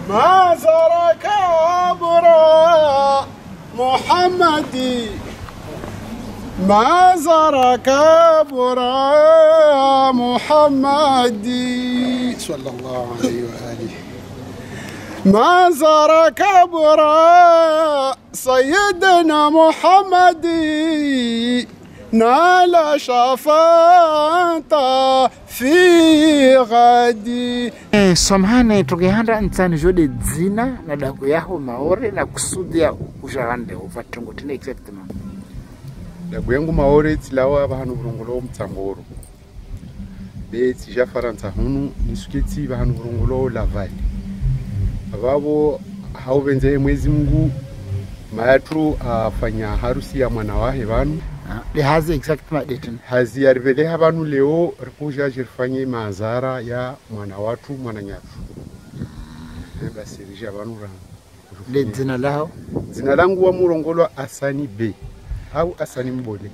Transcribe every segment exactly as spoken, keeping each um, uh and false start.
ما زارك قبر محمدي ما زارك قبر محمدي صلى الله عليه وآله ما زارك قبر سيدنا محمدي نال شفاعة في غدي. Samahani tugehanda nsani jode dzina na dago yaho maore na kusudia ujahande uvatungo tine exactement. Dago yangu maore tilawa bahanu burungolo mtamboro. Be tija faransa hunu nisuketi bahanu burungolo lavali. Ababo haubenze mwezi Mungu maatru afanya harusi ya mwana wahe banu. Le hazi exactement date. Hazi arvele habanu leo rikuja jirfanye mazara ya mwana watu mwana nyatu. Basi rija banu ran. Le dzina lao? Dzina langu wa Murongolo Asani B au Asani Mbole.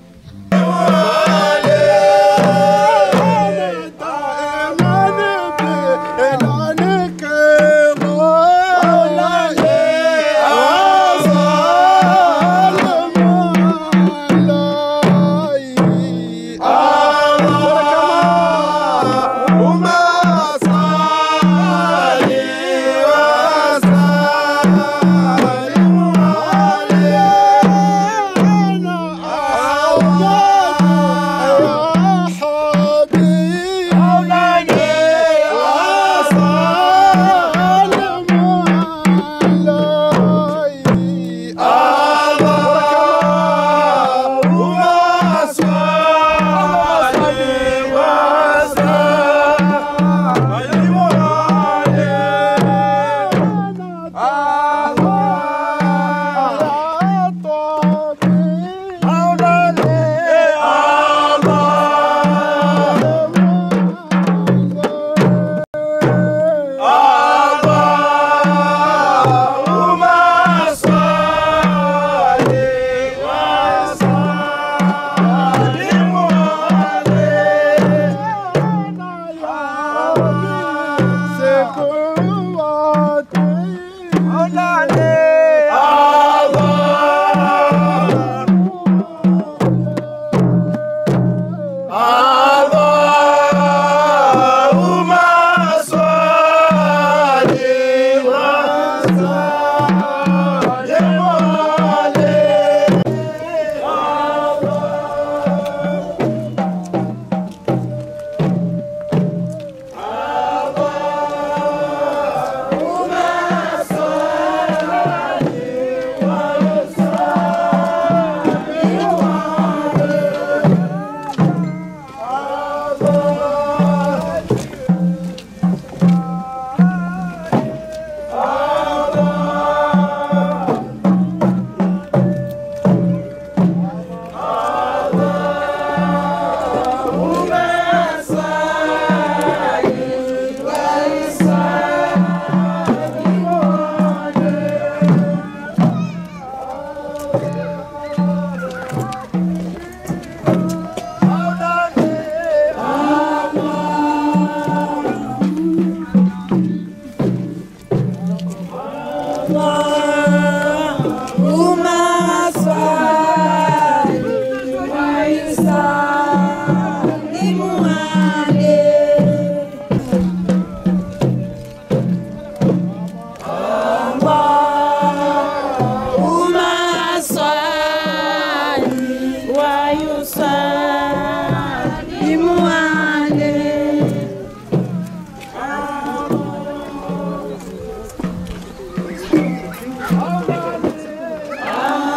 Ah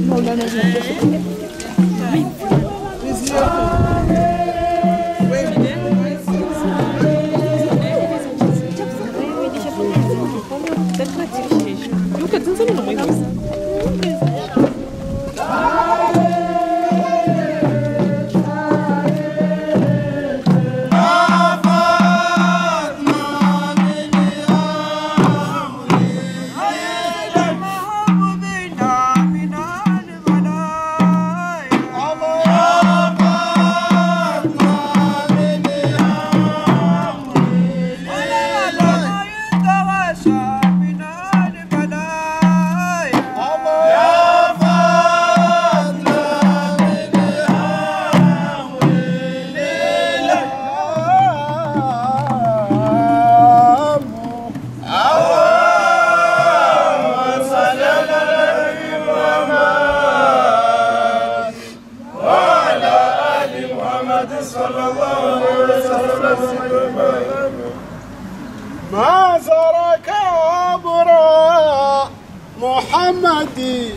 ما زرك أبرا محمدي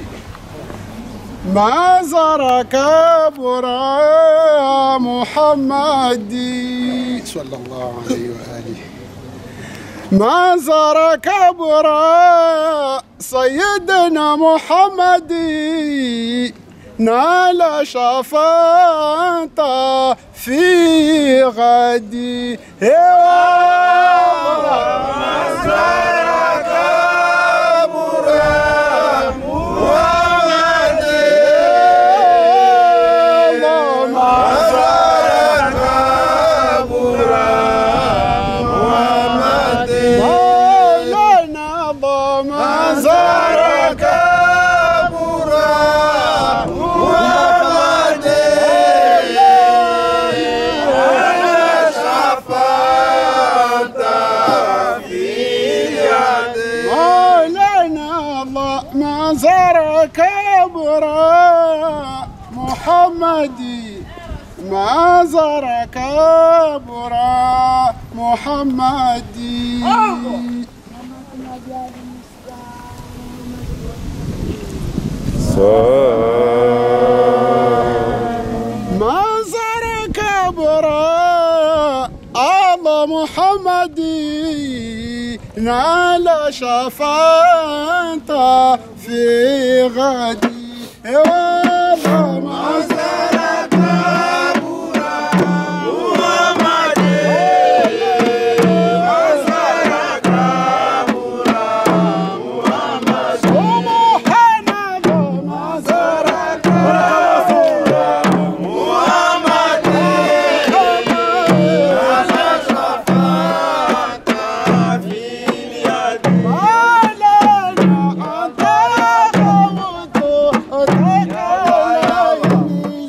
ما زرك أبرا محمدي صلى الله عليه وآله ما زرك أبرا سيدنا محمدي نال شفاعة في غدي محمدي ما زرك أبرا محمدي ما زرك أبرا الله محمدي نال شفاعة في غدي والله ما زرك أبرا محمدي ما زرك أبرا محمدي سبحان الله ما زرك أبرا محمدي نال شفاعة في اليد ما لنا أنت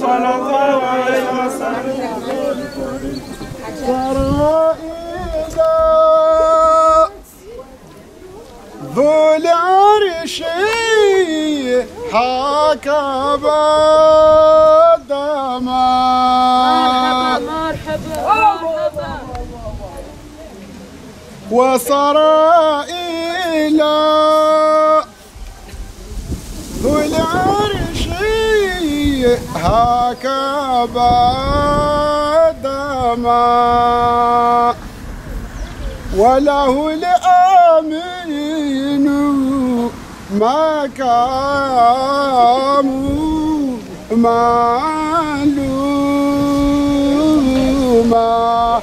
صلى الله عليه وسلم ذو العرش حكى بدما وسرائيل ذو العرش حكى بدما وله الأمين مكام معلوما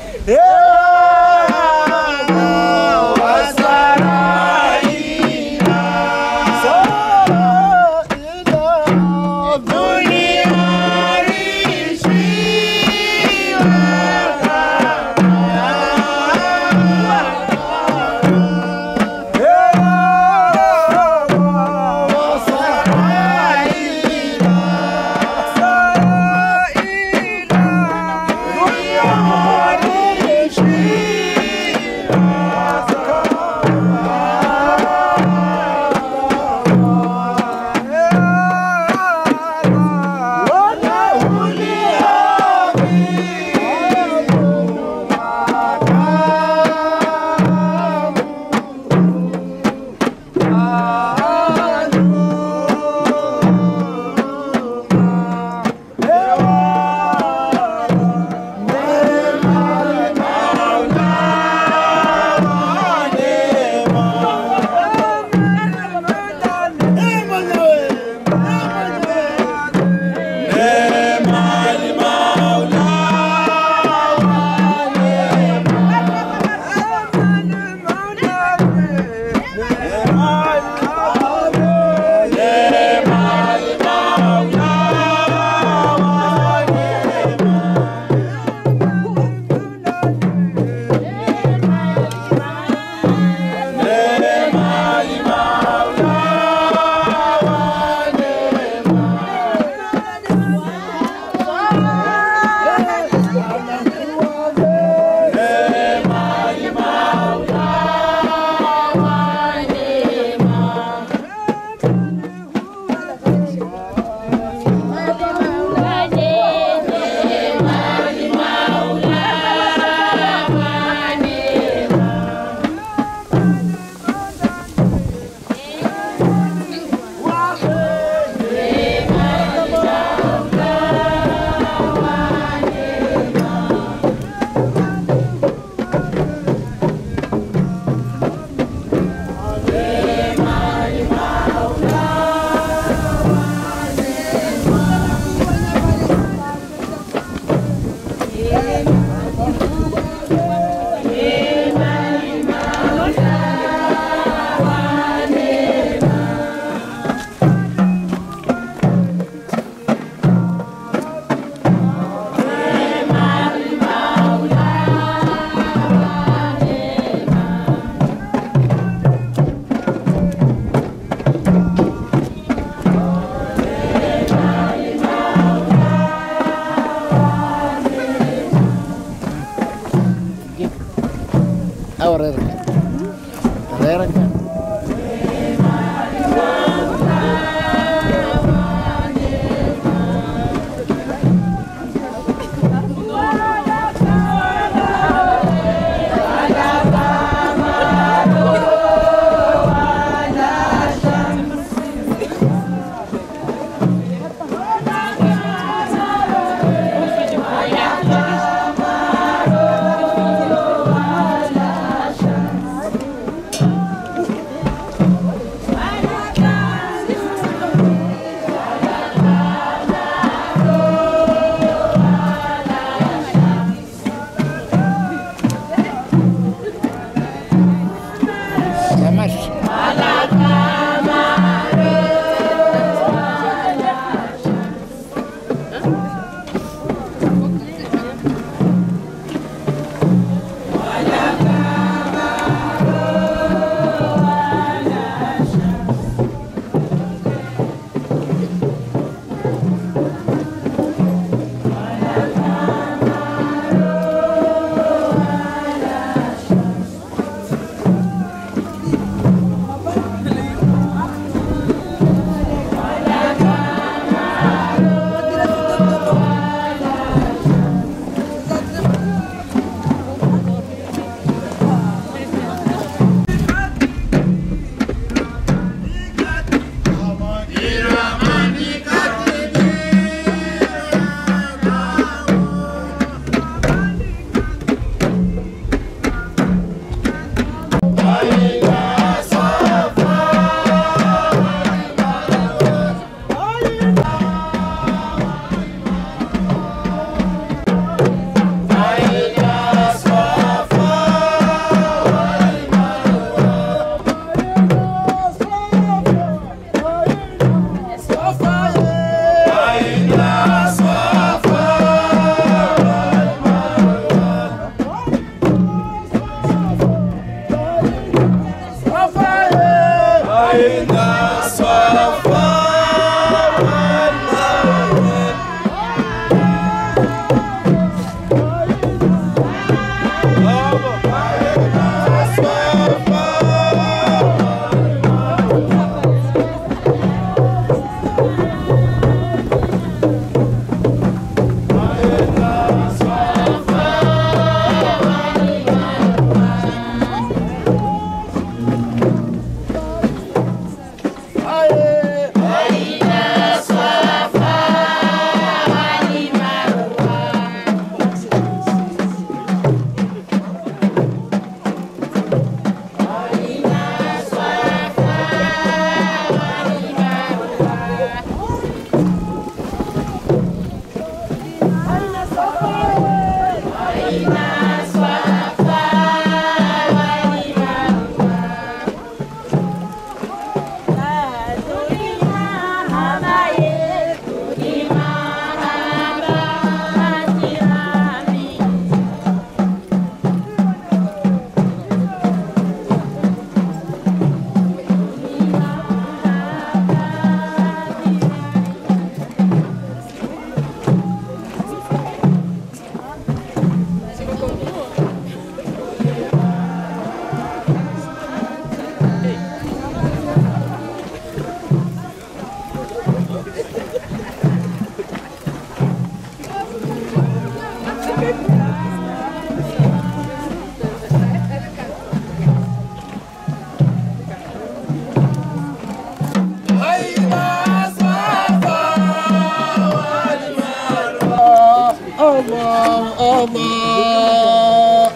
الله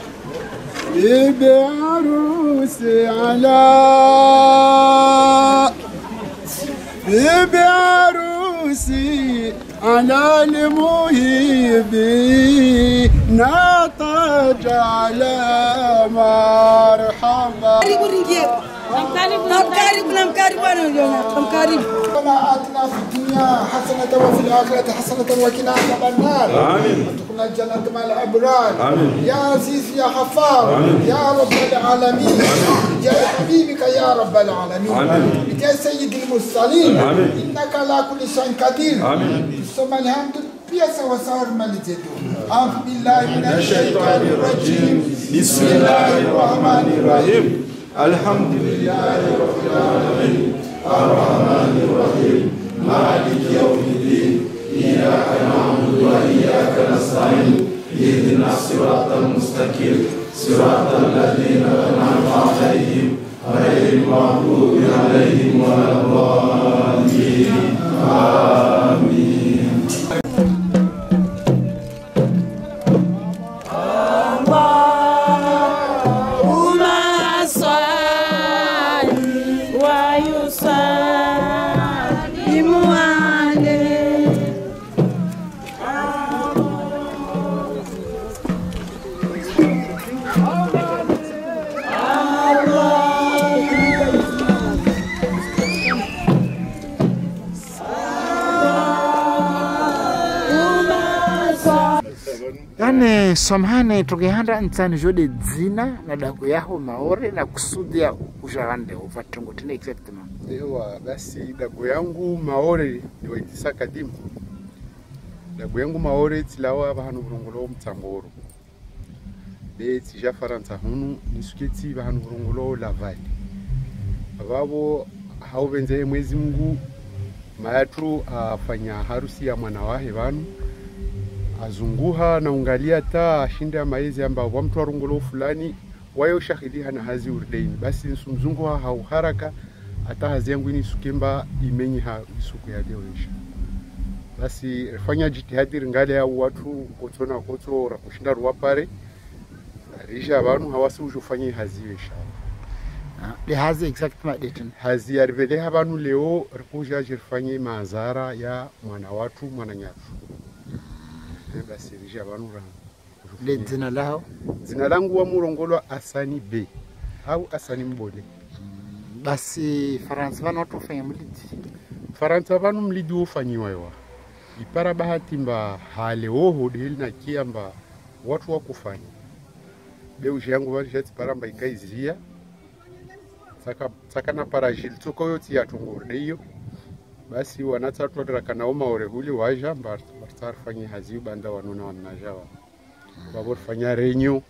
بعروسي على بعروسي على المهيبي نطج على مرحبا نمكارب نمكارب نمكارب نمكارب ربنا آتنا في الدنيا حسنة وفي الآخرة حسنة وقنا عذاب النار آمين وادخلنا الجنة مع الأبرار آمين يا عزيز يا غفار يا رب العالمين يا حبيبك يا رب العالمين آمين يا سيد المرسلين آمين إنك على كل شيء قدير آمين ثم الحمد بيس وسائر ملجدو أعوذ بالله من الشيطان الرجيم بسم الله الرحمن الرحيم الحمد لله رب العالمين الرحمن الرحيم مالك يوم الدين إياك نعبد وإياك نستعين اهدنا الصراط المستقيم صراط الذين أنعمت عليهم غير المغضوب عليهم ولا الضالين آمين. Yani somhane tukihanda nsani jode dzina na daku yaho maore na kusudia ushahande ufatungo tena exactement. Ewa basi daku yangu maore ni waitisa kadimu. Daku yangu maore tilawa bahanu burungolo mtamboro. Be tija faransa hunu nisuketi bahanu burungolo lavali. Babo haubenze mwezi Mungu maatru afanya harusi ya mwana wahe banu azunguha na ungalia ta ashinde maize amba wa mtu arungolo fulani wayo shahidi hana hazi urdaini basi nsumzunguha hau haraka ata hazi yangu ini sukemba imenyi ha isuku ya deoisha basi fanya jitihadi ngale ya watu kotona koto rakushinda ruwapare risha abantu hawasi ujufanye hazi yesha de hazi exactement detin hazi ya rivele habanu leo rikuja jirfanye mazara ya mwana watu mwana nyatu basi risha abantu ra le dzina lao dzina langu wa murongolo Asani B au Asani Mbole. Basi Faransa vano tufanya mlidi Faransa vano mlidi ufanyiwa yawa ipara bahati mba hale oho dihili na kia mba watu wa kufanya beuji yangu wali jati para mba ikaizia saka, saka na parajil tuko yoti ya tungurde iyo basi wanatatu wadraka na oma orehuli waja mba bartar fanyi haziu banda wanuna wanajawa babor fanya renyo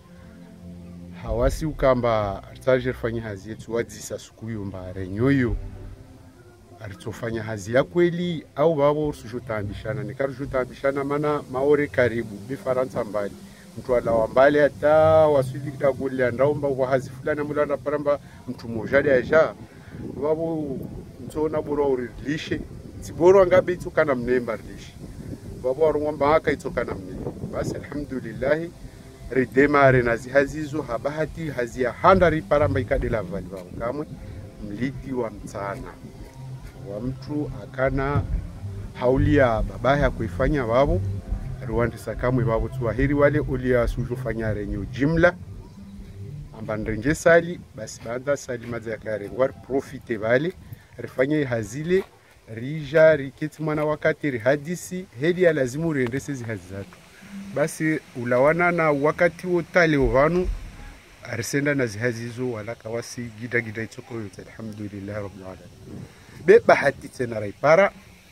hawasi ukamba artajer fanya hazi yetu wadzisa sukuyo mba renyo yo aritofanya hazi ya kweli au babo usujutambishana nikarujutambishana mana maore karibu bi Faransa mbali mtu alawa mbali hata wasili kitaguli ndaomba kwa hazi fulani mulana paramba mtu mojali aja babo mtona boro urilishe tiboro ngabe itokana mnemba rilishe babo arungomba haka itokana mnemba basi alhamdulillah ridemare nazi hazizo habahati hazia handari paramba ikadela vali babo kamwe mlidi wa mtana wa mtu akana haulia babaha kuifanya babo Rwanda sakamwe babo tuahiri wale ulia sujufanya renyo jimla ambandrenje sali basi banda sali maza ya kare ngwar profite bale rifanye hazile rija riketi mwana wakati rihadisi heli ya lazimu riendese zi hazi zatu basi ulawana na wakati wotale ovanu arisenda na zihazizo wala kawasi gida gida itoko yote alhamdulillah rabbil alamin be bahati tena raipara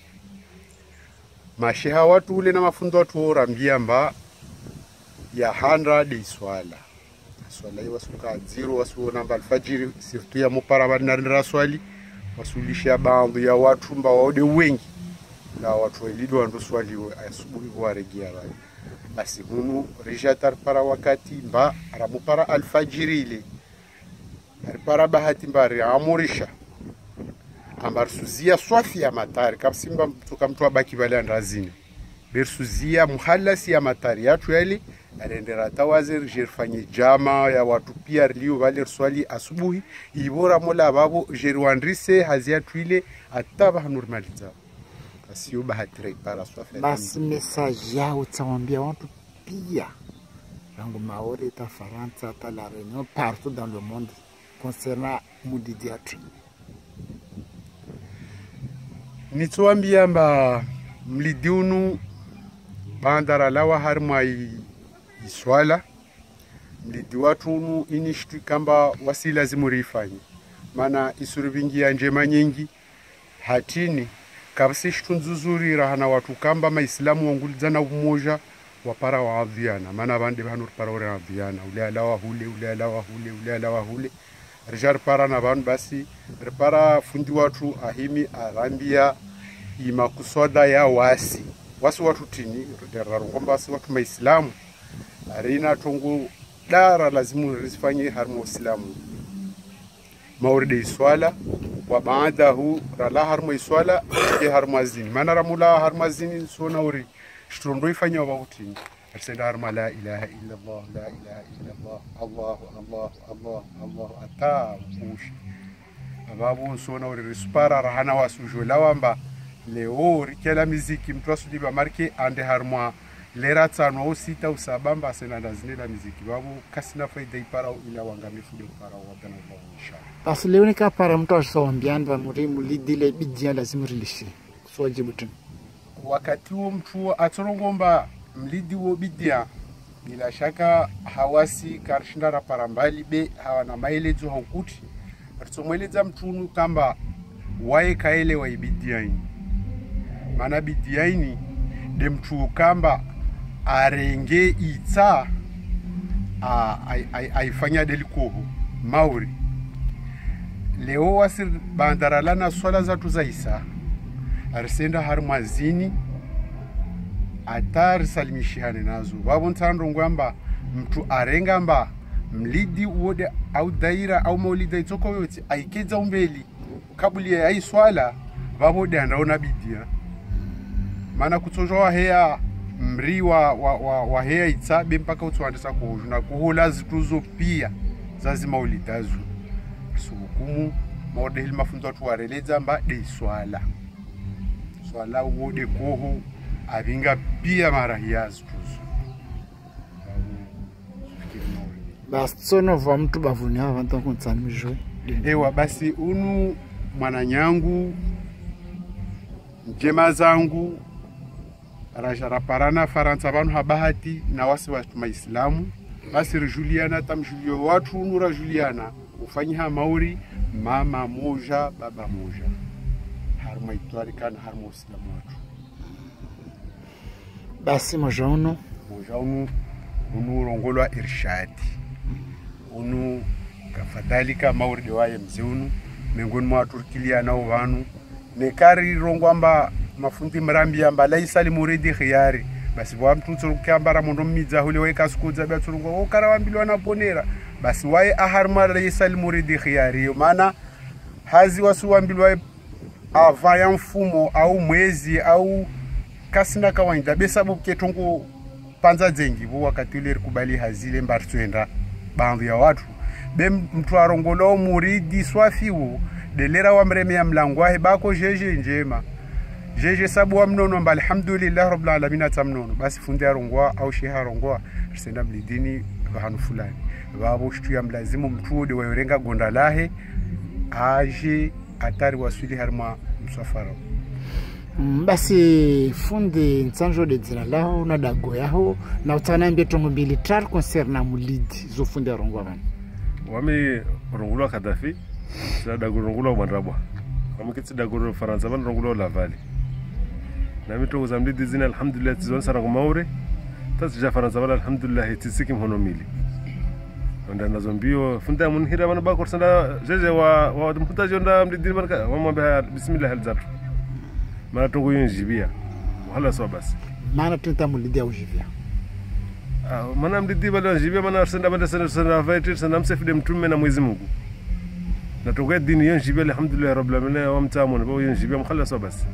masheha watu ule na mafunzo watu orambia mba ya handra de swala swala hiyo wasuka zero wasu namba alfajiri sirtu ya mupara banarindra swali wasulisha baadhi ya watu mba waode wengi na watu walido ndo swali asubuhi waregia bali basi hunu rijatar para wakati mba ramupara alfajiri ile para bahati mbari amurisha ambar suzia swafi ya matari kapsimba mtuka mtu abaki bale andrazini bersuzia muhalasi ya matari yatu yale arendera tawazir jirfanye jama ya watu pia liu bale swali asubuhi ibora mola babo jirwandrise hazia tuile ataba normaliza sio bahati para swafi basi message yao utawaambia watu pia rangu maori ta Faransa ta la Réunion partout dans le monde concernant mudidiatri. Nituambia mba mlidiunu bandara lawa harma iswala mlidi watunu inishtu kamba wasi lazimu rifanye mana isurubingia njema nyingi hatini kabisa shtu nzuzuri rahana watu kamba maislamu wangulizana umoja wapara waadhiana mana bande banu para waadhiana ule alawa hule ule alawa hule ule alawa hule rijar para na ban basi repara fundi watu ahimi arambia ima kusoda ya wasi wasi watu tini rarongomba wasi watu maislamu arina tungu dara lazimu risifanye harmo islamu mauride iswala wa baadahu rala harmo iswala ke harmazini mana ramula harmazini sona uri shtrondo ifanya wabutini arsenda harma la ilaha illa allah la ilaha illa allah allah allah allah allah ata push ababu sona uri rispara rahana wasujo lawamba leo rikela muziki mtu asudiba marke ande harma lera tsano usita usabamba sena ndazine la muziki babu kasina faida ipara ila wangamifu de para wadana inshallah basi leo ni kapara mtu asawambiana ba muri mulidile bidia lazima rilishe sojibutu wakati huo mtu atorongomba mlidi wo bidia bila shaka hawasi karshindara parambali be hawana maelezo haukuti atsomweleza mtu kamba wae kaele wa ibidiani mana bidiani de mtu kamba arenge ita aifanya delikoho mauri leo wasir bandaralana swala za tuzaisa arsenda harmazini atar salimishihane nazo babu ntando ngwamba mtu arenga mba mlidi uode au daira au maulida itoko yote aikeza umbeli kabuli ya swala babu de andaona bidia mana kutojoa hea mri wa, wa, wa, wa hea itsabe mpaka utuandisa kuhujuna kuhula zituzo pia zazi maulidazu sukumu maode hili mafunzo watu wareleza mba de swala swala uode koho avinga pia marahiazu tuzo basi sono va mtu bavuni hawa vanto kutsani mjwe ewa basi unu mwananyangu njema zangu rajara parana Faransa banu habahati na wasi watu maislamu basi Juliana tam Julio watu nura Juliana ufanyiha mauri mama moja baba moja harma itwari kana harma islamu watu basi moja uno moja unu unu rongolwa irshadi unu kafadhalika mauri dewaye mzeunu mengoni mwa turkilia na uvanu nekari rongwamba mafundi mrambi amba laisa limuridi khiyari basi wa mtu turukambara mondo midza hule weka skuza ba turungo okara wambilwa na ponera basi wae aharma laisa limuridi khiyari maana hazi wasu wambilwa avaya mfumo au mwezi au kasina kawaida besabu ketongo panza zengi bo wakati ile kubali hazile mbartwenda bandu ya watu be mtu arongolo muridi swafiwo delera wa mreme ya mlangwahe bako jeje njema jeje sabu wa mnono mba alhamdulillah rabbil alamin atamnono basi fundi arongwa au sheha rongwa senda blidini bahanu fulani babo shtu ya mlazimu mtude wa yorenga gondalahe aje atari wasuli harma msafara basi fundi nsanjo de dzina lao na dago yaho na utanambia tongo mbili tar concernant mulidi zo fundi arongwa bana wami rongulwa Kadafi sa dago rongulwa Mwanrabwa wami kitsi dago Faransa bana rongulwa Lavali na mito uzamlidi zina alhamdulillah tizon sara kumaure tasija Faransa bana alhamdulillah tisiki mhono mili onda nazombio funda munhira bana bakor sanda jeje wa wa mfuntaji onda mlidi bana wamwambia bismillah alzatu mana tongo yinjibia wala so basi mana tunta mulidi ya ujibia Mana mdidi bado njibia mana senda bado senda senda vaiti senda msefide mtume na Mwenyezi Mungu. Na tokea dini hiyo njibia alhamdulillah rabbil alamin wa mtaamuna bao njibia mkhalas basi.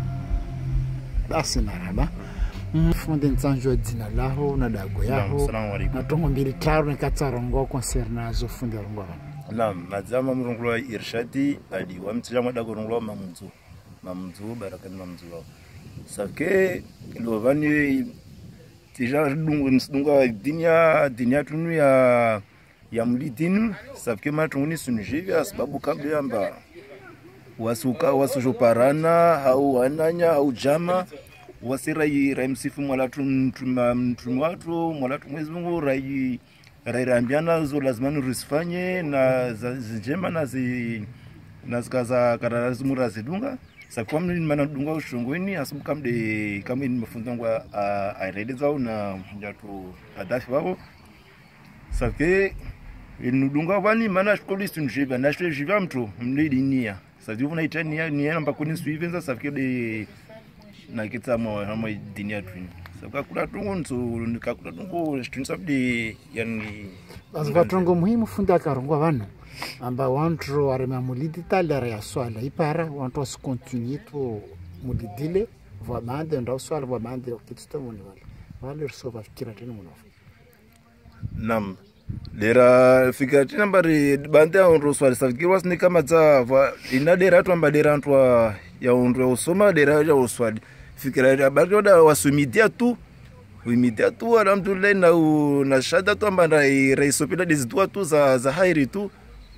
Basi naraba. Mfunde nsanjo dina laho na dago yaho. Assalamu alaykum. Na tongo mbili taru nekatsarongo concerna zo funde rongo. Naam, mazama mrongo irshadi ali wa mtijama dago rongo mamzu. Mamzu barakan mamzu. Sake lo vani tija dunga dinya dinya tunu ya ya mlidinu sake matunguni sunjivya sababu kabla yamba wasuka wasujoparana au ananya au jama wasirai raimsifu mwalatu mtumu watu mwalatu Mwenyezi Mungu rai rairambiana zo lazima nurifanye na zijema na zi na zikaza karazimura zidunga sakwa mimi mana dunga ushongweni asabu kamde kama ni mafunzo ngwa aireleza na njatu adafi wao sake inudunga bani mana shkoli sunjiva na shule jiva mtu mlidi nia sasa una itania nia namba kuni suivenza sake de na kitamo hama dinia twin saka kula tungu nso nikakula tungu stunsabdi yani Azva tungu muhimu funda karongwa bana amba wantro warema mulidi talera ya swala ipara wantro se continue to mulidile va mande ndo swala va mande okitsto muni wala wale resolve fikira tena munofu nam dera fikira tena bari bande ndo swala safikirwa ni kama za ina dera tu amba dera ntwa ya ndo usoma dera ya uswadi fikira bari oda wasumidia tu uimidia tu alhamdulillah na na shada tu amba raisopila dizitua tu za za hairi tu.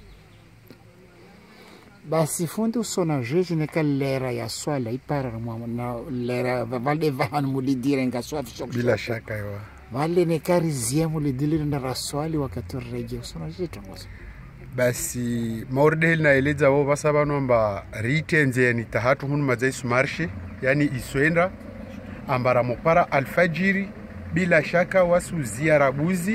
Basi fundi usona jeje neka lera ya swala ipara na lera vale vahan mulidire nga swala bila shaka yawa vale neka rizia mulidire na raswali wakati reje usona jeje tangoza. Basi maurdel na eleza wao basaba nomba ritenze ni tahatu hunu mazai sumarshi yani iswenda ambara mopara alfajiri bila shaka wasu ziarabuzi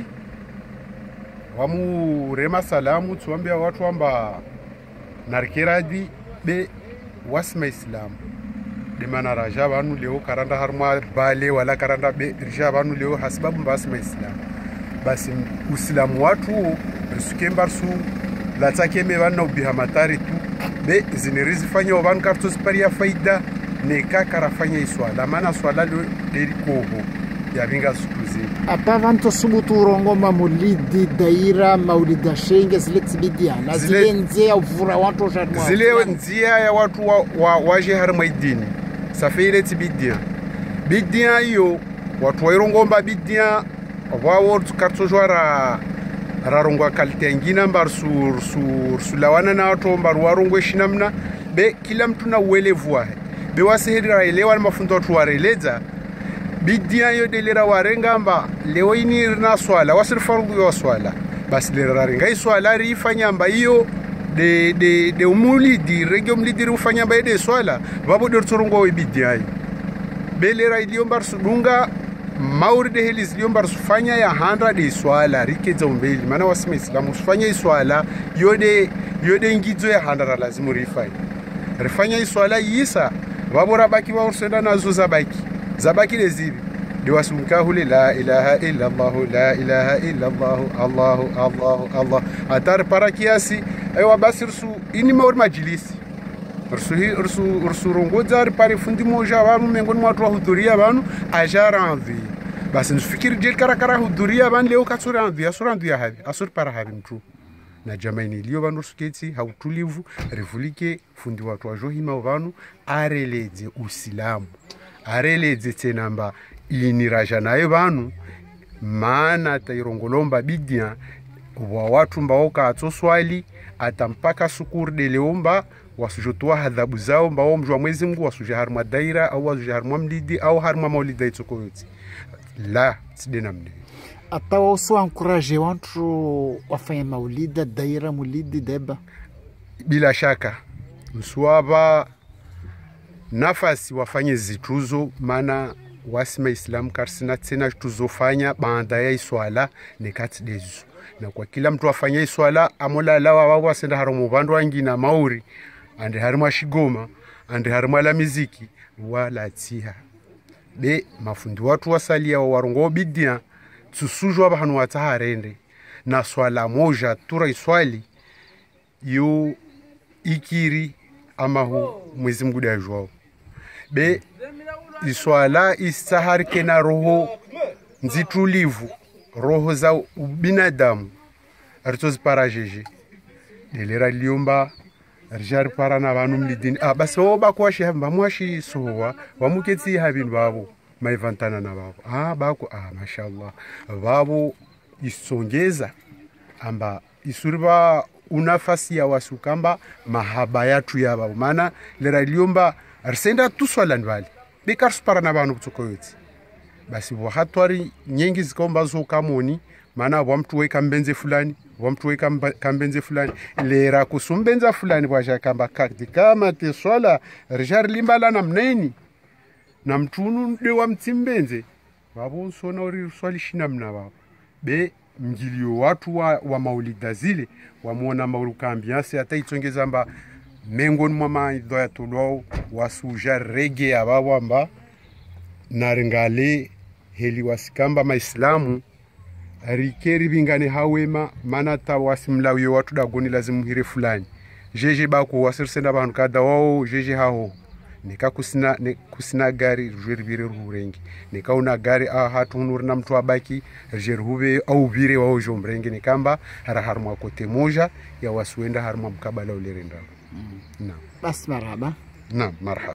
wamu rema salamu tuambia watu amba narkiradi be wasma islam de mana raja banu leo karanda harma bale wala karanda be raja banu leo hasbabu basma islam basi uislamu watu risukembar su la takeme bana ubihamatari tu be zinerizi fanya oban kartos paria faida ne kakara fanya iswala maana swala lo derikoho ya vinga sukuzi apa vanto subutu rongo mamulidi daira maulida shenge zile tibidia na zile nzia uvura watu jadwa zile nzia ya watu wa, wa waje harma idini safire tibidia bidia hiyo watu wa irongomba bidia wao tukartojwara rarongo kalite ngina mbar sur sur sulawana na watu mbar warongo shinamna be kila mtu na uelevu wake be wasihira elewa mafundo watu wareleza bidia yo delera warengamba leo ini na swala wasir fargu yo swala bas lera renga swala rifanya mba hiyo de de de umulidi regio mlidi rufanya mba de swala babo de tsorongo bidia yi belera ilio mbar sudunga mauri de helis ilio mbar sufanya ya handra de swala rikeza umbeli maana wasima islamu sufanya swala yode yode ngizo ya handra lazima rifai rifanya swala yisa babo rabaki wa ursenda nazo zabaki zabaki lezili diwasumkahu la ilaha illa Allah la ilaha illa Allah Allah Allah Allah atar para kiasi aywa basirsu ini maur majlisi ursu ursu ursu rongodzar pare fundi moja wanu mengoni watu wa hudhuria banu ajara andhi basi nfikiri je karakara hudhuria ban leo katsura andhi asura andhi habi asur para habi mtu na jamaini liyo banu suketi hautulivu revulike fundi watu wa johima banu areleze uislamu areleze tenamba ini raja nayo banu maana tairongolomba bidia wa watu mbao kaatso swali atampaka sukuru de leomba wasujotoa hadhabu zao mbao mjwa Mwenyezi Mungu wasuje harma daira au wasuje harma mlidi au harma maulida itsokoyoti la sidena mne atawa uso encourage watu wafanya maulida daira mulidi deba bila shaka mswaba nafasi wafanye zituzo maana wasima islam karsina tena tuzofanya baada ya iswala nekati dezu na kwa kila mtu afanye iswala amola lawa wao wasenda harumu bandu wangina mauri ande harima shigoma ande harima la muziki wala tia be mafundi watu wasalia wa warongo bidia tsusujwa bahanu wataharende na swala moja tura iswali yo ikiri ama hu Mwenyezi Mungu dajwao be iswala istaharike na roho nzitulivu roho za binadamu artozipara jeje delera liomba rjar para na banu mlidini ah basi wo bakwashi hamba mwashi sowa wamuketsi habin babo maivantana na babo ah bako ah mashallah babo isongeza amba isurba unafasi ya wasukamba mahaba yatu ya babo maana lera liomba arsenda tuswala ndwali bikars para na banu kutokoyoti basi wahatwari nyengi zikomba zo kamoni maana wa mtu weka mbenze fulani wa mtu weka kambenze fulani lera kusumbenza fulani bwaja kamba kakti kama te swala rijar limbala na mneni na mtunu de wa mtimbenze babo sona uri swali shina mna babo be mjilio watu wa, wa maulida zile wamuona mauruka ambiance hata itongeza mba mengoni mwa maidho ya tulao wasuja rege ababo amba naringale heli wasikamba maislamu rikeri bingane hawema mana ta wasimlawiyo watu dagoni lazimu hire fulani jeje bako wasirsenda bantu kada wao jeje hao nika kusina ne, kusina gari jeribire rurengi nika una gari a hatu nurna mtu abaki jerhube au bire wao jomrengi nikamba hara harma kote moja ya wasuenda harma mkabala ulerenda mm. na bas marhaba na marhaba.